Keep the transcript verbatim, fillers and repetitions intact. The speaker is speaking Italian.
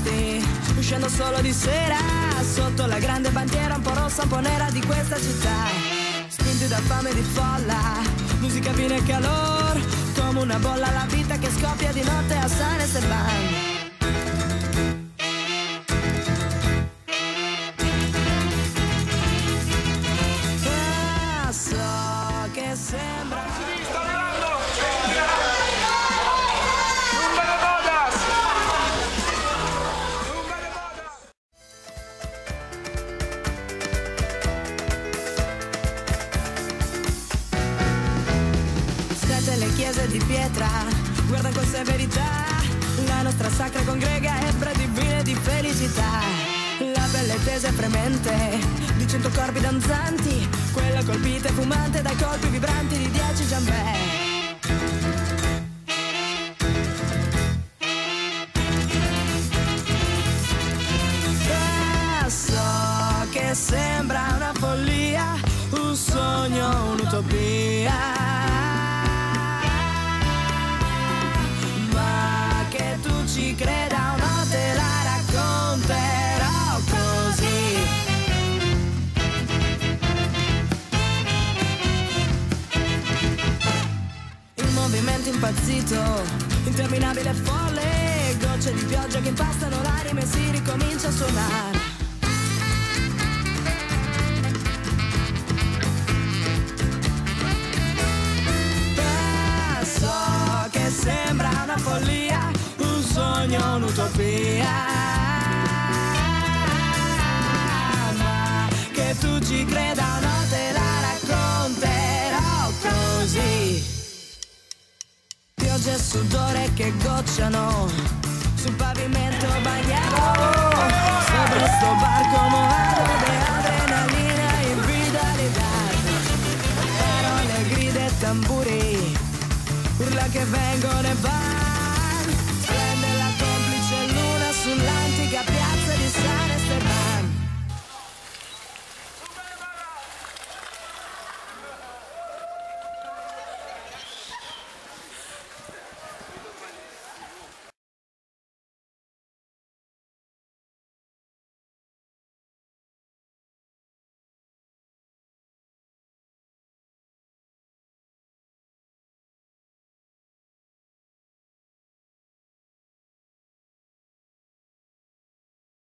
posti, uscendo solo di sera, sotto la grande bandiera un po' rossa, un po' nera di questa città. Spinti da fame e di folla, musica fine e calor, come una bolla la vita che scoppia di notte a San Esteban. Sembra sta arrivando un bel Bodas, un bel Bodas. Strette le chiese di pietra, guarda con severità, la nostra sacra congrega ebbre divine di felicità. La pelle tesa e fremente di cento corpi danzanti, quella colpita e fumante dai colpi vibranti di dieci giambè. Ah, so che sembra una follia, un sogno, un'utopia, ma che tu ci creda o no te la racconterò così. Il movimento impazzito, interminabile folle, gocce di pioggia che impastano l'anima e si ricomincia a suonare. Ah, so che sembra una follia, un sogno, un'utopia, ma che tu ci creda o no te la racconterò così. Pioggia e sudore che gocciano sul pavimento bagnato, sopra sto barco movato di adrenalina e vitalità. Erano le grida e tamburi, urla che vengono e vanno.